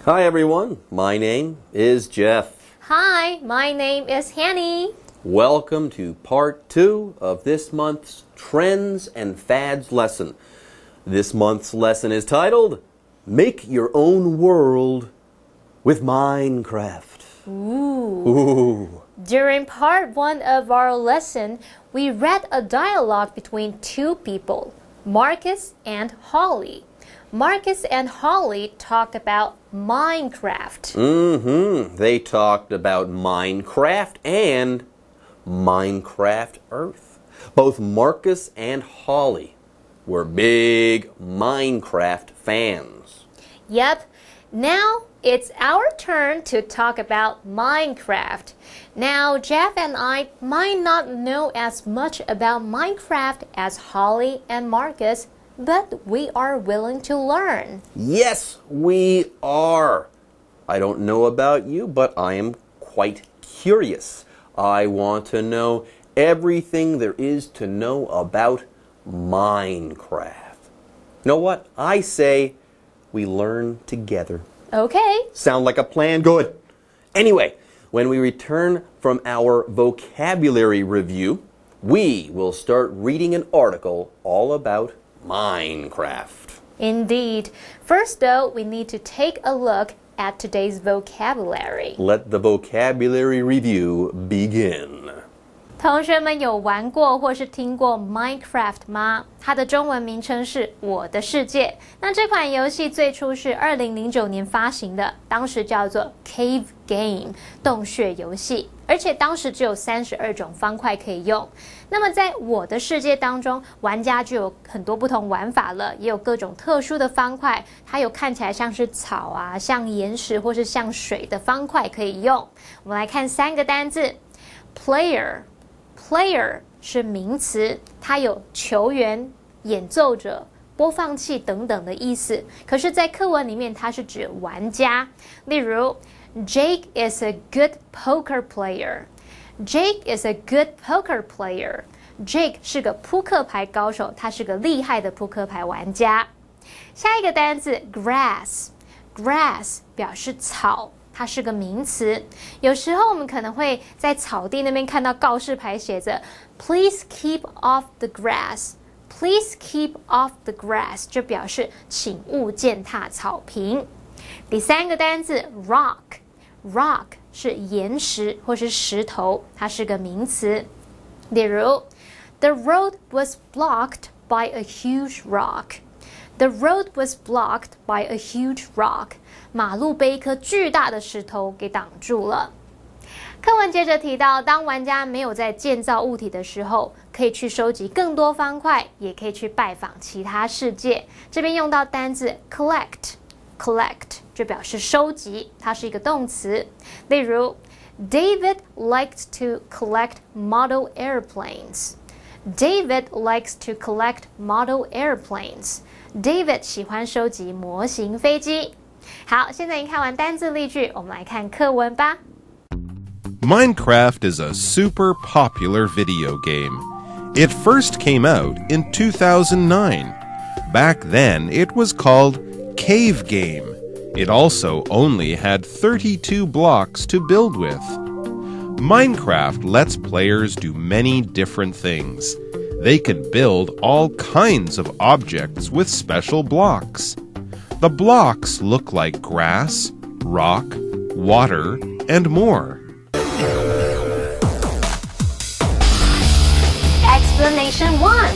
Hi everyone, my name is Jeff. Hi, my name is Hanny. Welcome to part 2 of this month's Trends and Fads lesson. This month's lesson is titled, Make Your Own World with Minecraft. Ooh. During part 1 of our lesson, we read a dialogue between two people, Marcus and Holly. Marcus and Holly talked about Minecraft. They talked about Minecraft and Minecraft Earth. Both Marcus and Holly were big Minecraft fans. Yep. Now it's our turn to talk about Minecraft. Now, Jeff and I might not know as much about Minecraft as Holly and Marcus, but we are willing to learn. Yes, we are. I don't know about you, but I am quite curious. I want to know everything there is to know about Minecraft. You know what? I say we learn together. Okay. Sound like a plan? Good. Anyway, when we return from our vocabulary review, we will start reading an article all about Minecraft. Indeed. First, though, we need to take a look at today's vocabulary. Let the vocabulary review begin. 同学们有玩过或是听过 Minecraft 吗？它的中文名称是《我的世界》。那这款游戏最初是2009年发行的，当时叫做 Cave Game 洞穴游戏，而且当时只有32种方块可以用。那么在我的世界当中，玩家就有很多不同玩法了，也有各种特殊的方块，它有看起来像是草啊、像岩石或是像水的方块可以用。我们来看3个单字 Player 是名词，它有球员、演奏者、播放器等等的意思。可是，在课文里面，它是指玩家。例如 ，Jake is a good poker player. Jake is a good poker player. Jake 是个扑克牌高手，他是个厉害的扑克牌玩家。下一个单字 grass 表示草。它是个名词，有时候我们可能会在草地那边看到告示牌写着 Please keep off the grass. Please keep off the grass 就表示请勿践踏草坪。第3个单字 rock 是岩石或是石头，它是个名词。例如 The road was blocked by a huge rock.The road was blocked by a huge rock. 马路被一颗巨大的石头给挡住了。课文接着提到，当玩家没有在建造物体的时候，可以去收集更多方块，也可以去拜访其他世界。这边用到单字 collect 就表示收集，它是一个动词。例如 David likes to collect model airplanes.David likes to collect model airplanes.David 喜欢收集模型飞机。好，现在已经看完单字例句，我们来看课文吧。 Minecraft is a super popular video game. It first came out in 2009. Back then, it was called Cave Game. It also only had 32 blocks to build with. Minecraft lets players do many different things. They can build all kinds of objects with special blocks. The blocks look like grass, rock, water, and more. Explanation 1.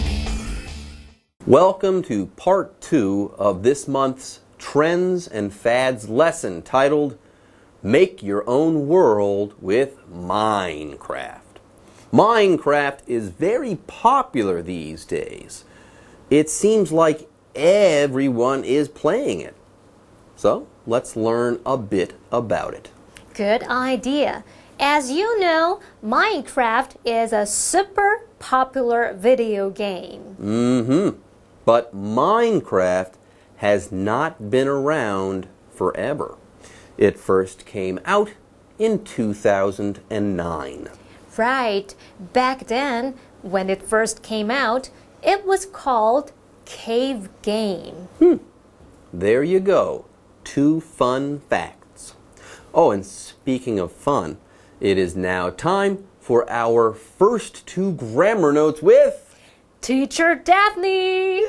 Welcome to part 2 of this month's Trends and Fads lesson titled Make Your Own World with Minecraft. Minecraft is very popular these days. It seems like everyone is playing it. So, let's learn a bit about it. Good idea. As you know, Minecraft is a super popular video game. But Minecraft has not been around forever. It first came out in 2009. Right. Back then, when it first came out, it was called Cave Game. There you go. 2 fun facts. Oh, and speaking of fun, it is now time for our first 2 grammar notes with Teacher Daphne.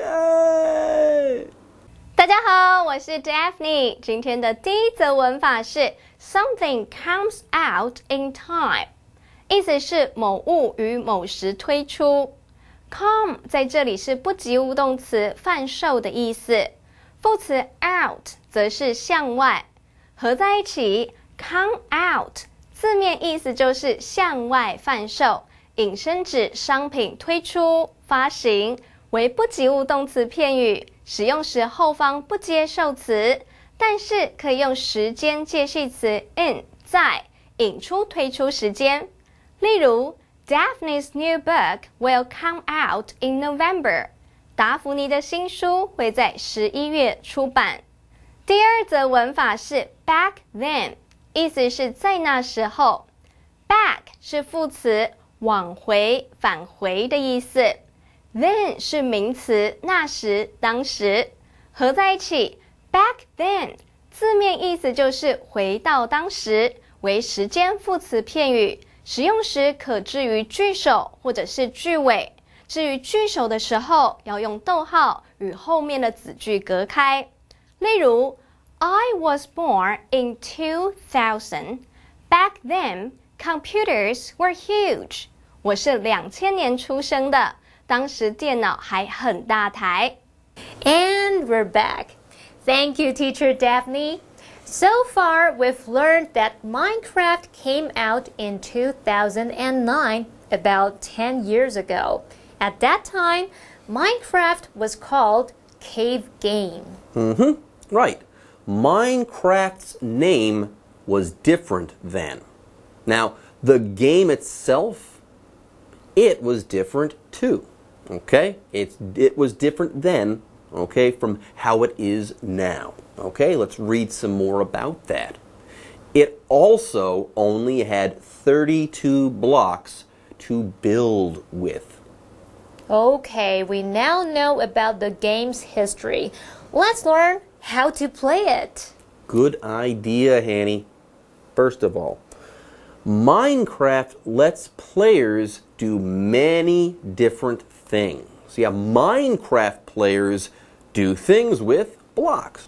Yay! 大家好，我是 Daphne。今天的第一则文法是 Something comes out in time， 意思是某物于某时推出。Come 在这里是不及物动词贩售的意思，副词 out 则是向外，合在一起 come out 字面意思就是向外贩售，引申指商品推出、发行，为不及物动词片语，使用时后方不接受词，但是可以用时间介系词 in 在，引出推出时间。例如 Daphne's new book will come out in November。 达芙妮的新书会在11月出版。第二则文法是 back then， 意思是在那时候。 back 是副词，往回、返回的意思。 then 是名词，那时、当时，合在一起 back then 字面意思就是回到当时，为时间副词片语，使用时可置于句首或者是句尾。至于句首的时候，要用逗号与后面的子句隔开。例如 I was born in 2000. Back then, computers were huge. 我是2000年出生的，当时电脑还很大台。 And we're back. Thank you, Teacher Daphne. So far, we've learned that Minecraft came out in 2009, about 10 years ago. At that time, Minecraft was called Cave Game. Right. Minecraft's name was different then. Now, the game itself, it was different too. Okay? It was different then, okay, from how it is now. Okay, let's read some more about that. It also only had 32 blocks to build with. Okay, we now know about the game's history. Let's learn how to play it. Good idea, Hanny. First of all, Minecraft lets players do many different things. Yeah, Minecraft players do things with blocks.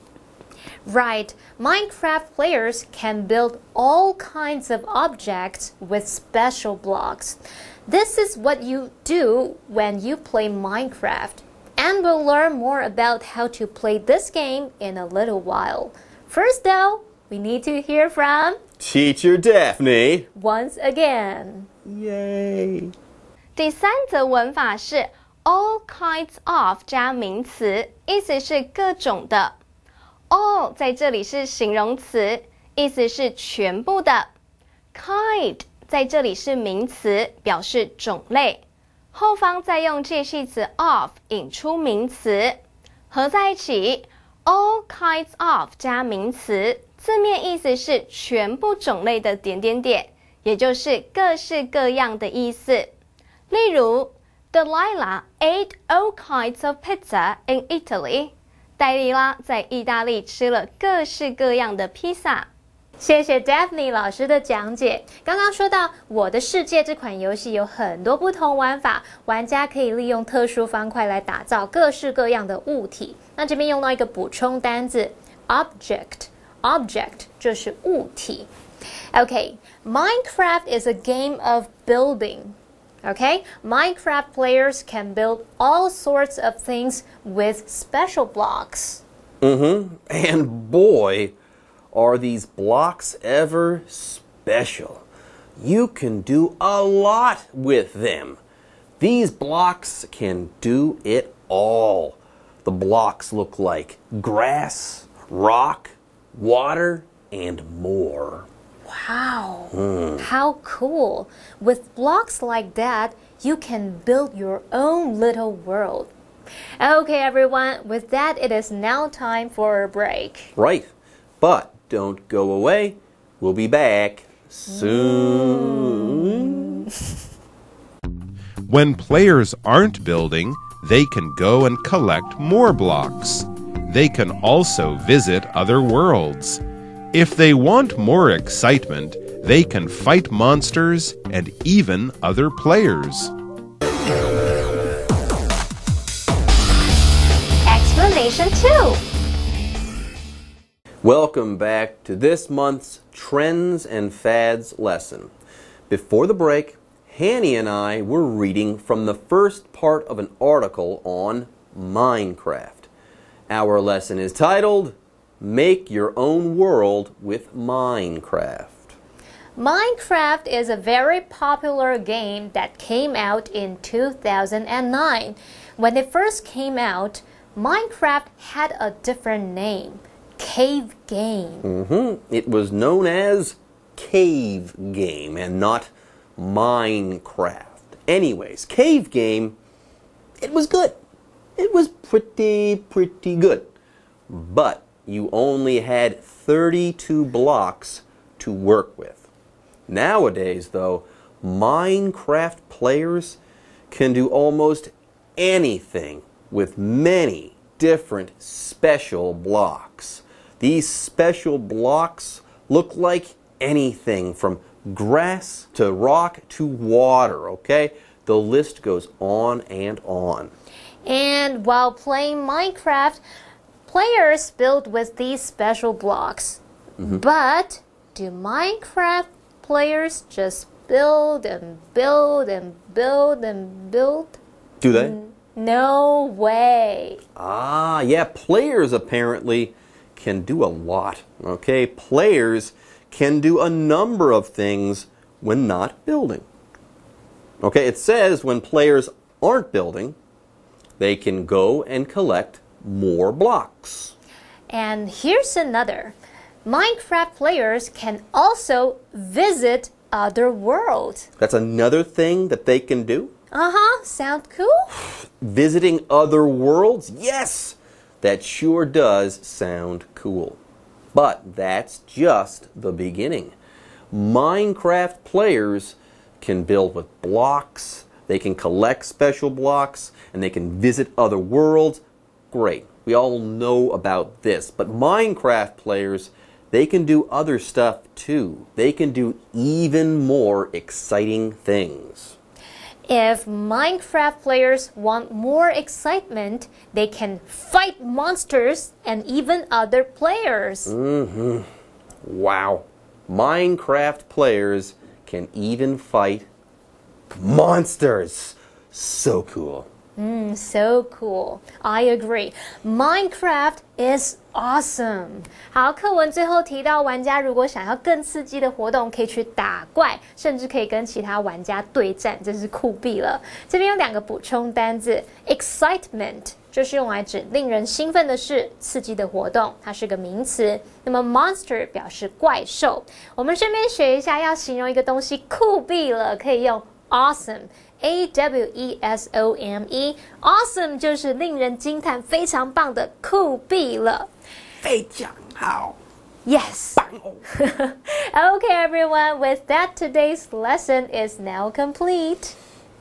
Right, Minecraft players can build all kinds of objects with special blocks. This is what you do when you play Minecraft. And we'll learn more about how to play this game in a little while. First though, we need to hear from Teacher Daphne. once again. Yay. 第三则文法是 all kinds of 加名词，意思是各种的。all 在这里是形容词，意思是全部的。kind 在这里是名词，表示种类。后方再用介系词 of 引出名词，合在一起 all kinds of 加名词，字面意思是全部种类的点点点，也就是各式各样的意思。例如 Delilah ate all kinds of pizza in Italy. 黛莉拉在意大利吃了各式各样的披萨。 谢谢 Daphne 老师的讲解。刚刚说到《我的世界》这款游戏有很多不同玩法，玩家可以利用特殊方块来打造各式各样的物体。那这边用到一个补充单字 object 就是物体。Okay, Minecraft is a game of building. Okay, Minecraft players can build all sorts of things with special blocks. And boy, are these blocks ever special. You can do a lot with them. These blocks can do it all. The blocks look like grass, rock, water, and more. Wow, how cool. With blocks like that, you can build your own little world. Okay, everyone, with that, it is now time for a break. Right. But don't go away. We'll be back soon. When players aren't building, they can go and collect more blocks. they can also visit other worlds. If they want more excitement, they can fight monsters and even other players. Explanation 2. Welcome back to this month's Trends and Fads lesson. Before the break, Hanny and I were reading from the first part of an article on Minecraft. Our lesson is titled, Make Your Own World with Minecraft. Minecraft is a very popular game that came out in 2009. When it first came out, Minecraft had a different name, Cave Game. It was known as Cave Game and not Minecraft. Anyways, Cave Game, it was good. It was pretty good. But you only had 32 blocks to work with. Nowadays, though, Minecraft players can do almost anything with many different special blocks. These special blocks look like anything from grass to rock to water, okay? The list goes on and on. And while playing Minecraft, players build with these special blocks. But do Minecraft players just build and build and build and build? Do they? No way. Yeah, players apparently can do a lot, okay? Players can do a number of things when not building. Okay, it says when players aren't building, they can go and collect more blocks. And here's another. Minecraft players can also visit other worlds. That's another thing that they can do. Sound cool? Visiting other worlds? Yes! That sure does sound cool. But that's just the beginning. Minecraft players can build with blocks, they can collect special blocks, and they can visit other worlds. Great. We all know about this. But Minecraft players, they can do other stuff too. They can do even more exciting things. If Minecraft players want more excitement, they can fight monsters and even other players. Wow. Minecraft players can even fight monsters. So cool. So cool. I agree. Minecraft is awesome. 好，课文最后提到，玩家如果想要更刺激的活动，可以去打怪，甚至可以跟其他玩家对战，真是酷毙了。这边有2个补充单字 ，excitement 就是用来指令人兴奋的事、刺激的活动，它是个名词。那么 monster 表示怪兽。我们顺便学一下，要形容一个东西酷毙了，可以用 awesome。awesome 就是令人惊叹、非常棒的，酷毙了。 非常好。 Yes. Okay, everyone. With that, today's lesson is now complete.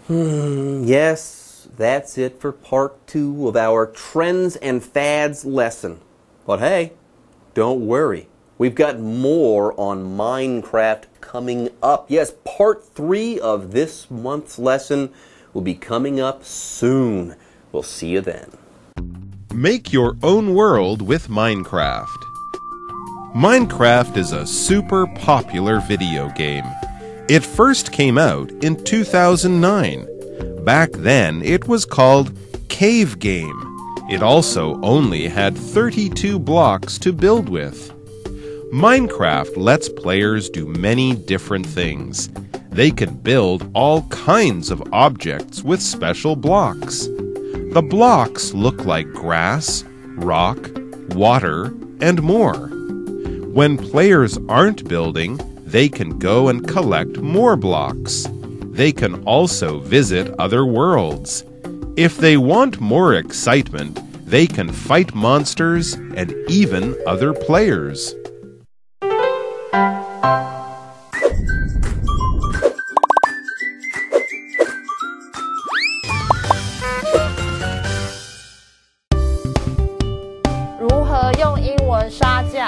Yes, that's it for part 2 of our Trends and Fads lesson. But hey, don't worry. We've got more on Minecraft coming up. Yes, part 3 of this month's lesson will be coming up soon. We'll see you then. Make your own world with Minecraft. Minecraft is a super popular video game. It first came out in 2009. Back then, it was called Cave Game. It also only had 32 blocks to build with. Minecraft lets players do many different things. They can build all kinds of objects with special blocks. The blocks look like grass, rock, water, and more. When players aren't building, they can go and collect more blocks. They can also visit other worlds. If they want more excitement, they can fight monsters and even other players. 文杀价。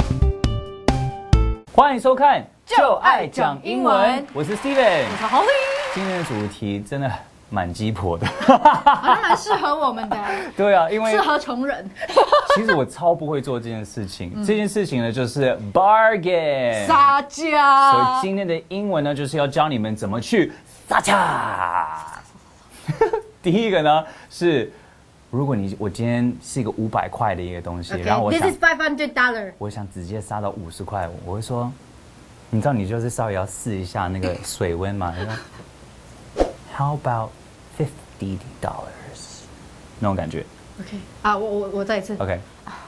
欢迎收看就爱讲英文我是 Steven， 我是 Holly， 今天的主题真的蛮鸡婆的， 好像蛮适合我们的。 对啊，因为适合穷人。 其实我超不会做这件事情，这件事情呢就是 bargain 杀价。 所以今天的英文呢就是要教你们怎么去杀价。第一个呢是，如果我今天是一个500块的一个东西， 然后我想 This is $500。 我想直接杀到50块，我会说，你知道你就是稍微要试一下那个水温嘛？你说 How about $50？ 那种感觉。 OK， 啊，我再一次。 OK，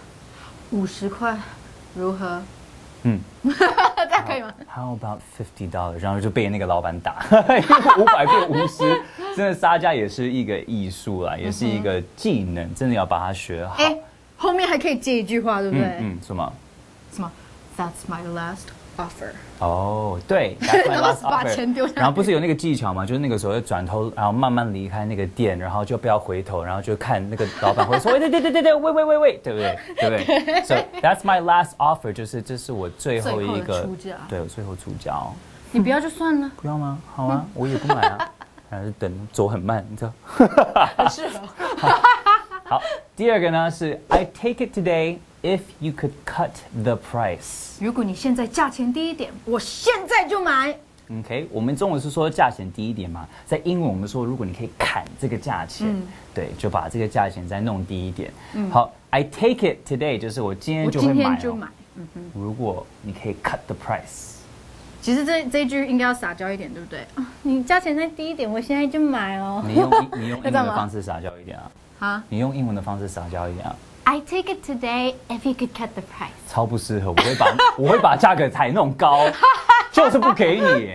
50块，如何？这样可以吗 ？How about $50？ 然后就被那个老板打，因为500变50，真的杀价也是一个艺术啦，也是一个技能，真的要把它学好。 后面还可以接一句话，对不对？ 什么 ？That's my last offer。 哦，对， That's my last 把钱丢下 offer。然后不是有那个技巧吗？就是那个时候就转头，然后慢慢离开那个店，然后就不要回头，然后就看那个老板会说，对，喂，对不对？对不对 ？So that's my last offer， 就是这是我最后一个，对，我最后出价哦。 你不要就算了， 不要吗？好啊，我也不买啊，还是等走很慢，你知道？ 很适合。 好，第二个呢是 I take it today if you could cut the price。 如果你现在价钱低一点，我现在就买。 OK， 我们中文是说价钱低一点嘛，在英文我们说如果你可以砍这个价钱，对，就把这个价钱再弄低一点。好 ，I take it today 就是我今天就会买。我今天就买。如果你可以 cut the price。 其实这一句应该要撒娇一点，对不对？你价钱再低一点，我现在就买哦。 你用英文的方式撒娇一点啊。啊？你用英文的方式撒娇一点啊。 I take it today if you could cut the price。 超不适合，我会把价格抬弄高，就是不给你。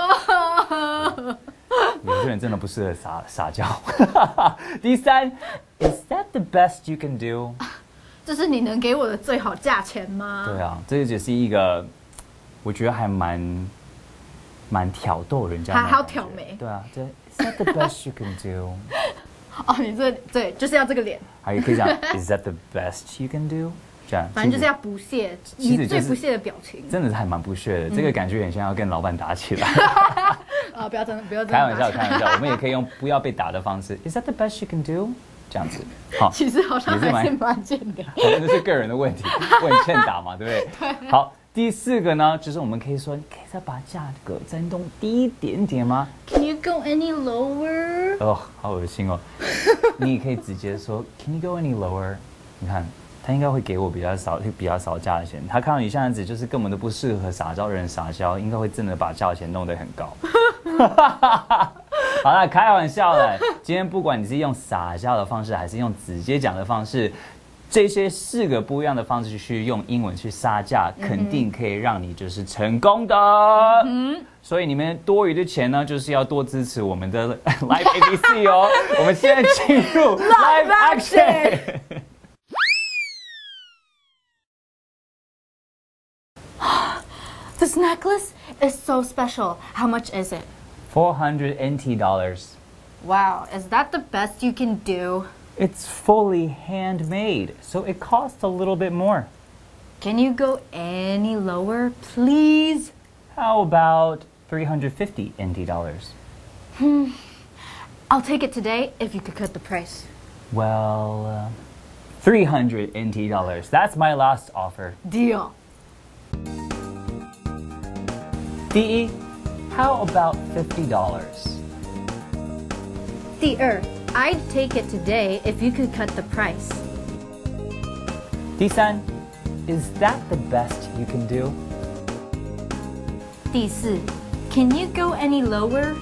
有些人真的不适合撒娇。第三 ，Is that the best you can do？ 这是你能给我的最好价钱吗？ 对啊，这只是一个，我觉得还蛮挑逗人家， 还要挑眉。 对啊，这 Is that the best you can do？ 哦，你对，就是要这个脸。 还可以讲 Is that the best you can do？ 这样， 反正就是要不屑，你最不屑的表情， 真的是还蛮不屑的。这个感觉很像要跟老板打起来。 不要真的。 开玩笑，我们也可以用不要被打的方式 Is that the best you can do？ 这样子，好， 其实好像还是蛮贱的。 那是个人的问题，我很欠打嘛，对不对？对。好。第四个呢，就是我们可以说，你可以再把价格再弄低一点点吗 ？Can you go any lower？ 哦，好恶心哦！你可以直接说 Can you go any lower？ 你看，他应该会给我比较少价钱。他看到你这样子，就是根本都不适合撒娇的人撒娇，应该会真的把价钱弄得很高。好了，开玩笑了。今天不管你是用撒娇的方式，还是用直接讲的方式。这些4个不一样的方式去用英文去杀价，肯定可以让你就是成功的。所以你们多余的钱呢，就是要多支持我们的 Live ABC 哦。我们现在进入 Live Action。 This necklace is so special. How much is it? $400 NT. Wow, is that the best you can do? It's fully handmade, so it costs a little bit more. Can you go any lower, please? How about $350 NT? I'll take it today if you could cut the price. Well, $300 NT. That's my last offer. Deal. 第一 How about $50? 第二 I'd take it today if you could cut the price. 第三 Is that the best you can do? 第四 Can you go any lower?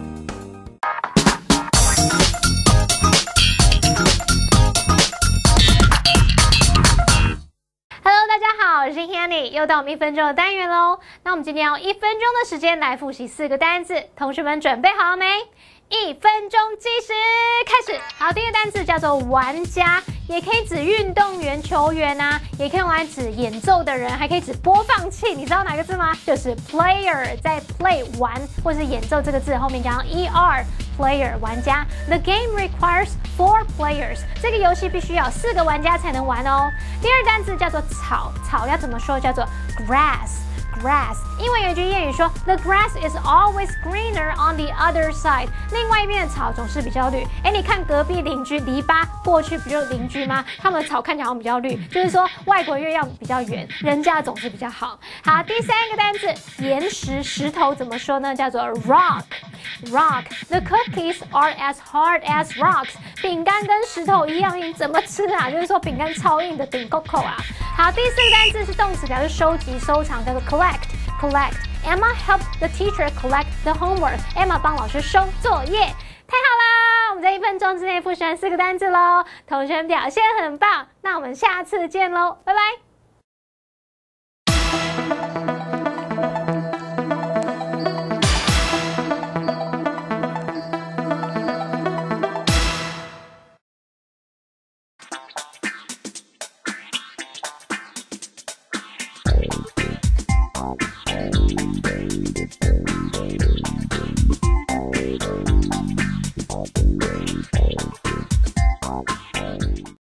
Hello， 大家好，我是 Hanny， 又到我们1分钟的单元喽。那我们今天用1分钟的时间来复习4个单字，同学们准备好了没？1分钟计时开始。好，第一个单词叫做玩家， 也可以指运动员、球员啊，也可以用来指演奏的人，还可以指播放器。你知道哪个字吗？就是 player， 在 play 玩或是演奏这个字后面加上 er。player 玩家 ，The game requires 4 players。这个游戏必须要4个玩家才能玩哦。第二单词叫做草，草要怎么说？叫做 grass。grass， 英文有一句谚语说 ，The grass is always greener on the other side。另外一边的草总是比较绿。哎，你看隔壁邻居篱笆过去不就是邻居吗？他们的草看起来好像比较绿，就是说外国月亮比较圆，人家总是比较好。好，第3个单字岩石石头怎么说呢？叫做 rock。rock。The cookies are as hard as rocks。饼干跟石头一样硬，怎么吃啊？就是说饼干超硬的顶 coco 啊。好，第4个单字是动词，表示收集、收藏，叫做 collect。Emma helped the teacher collect the homework. Emma 帮老师收作业，太好啦！我们在1分钟之内复习完4个单字喽，同学们表现很棒。那我们下次见喽，拜拜。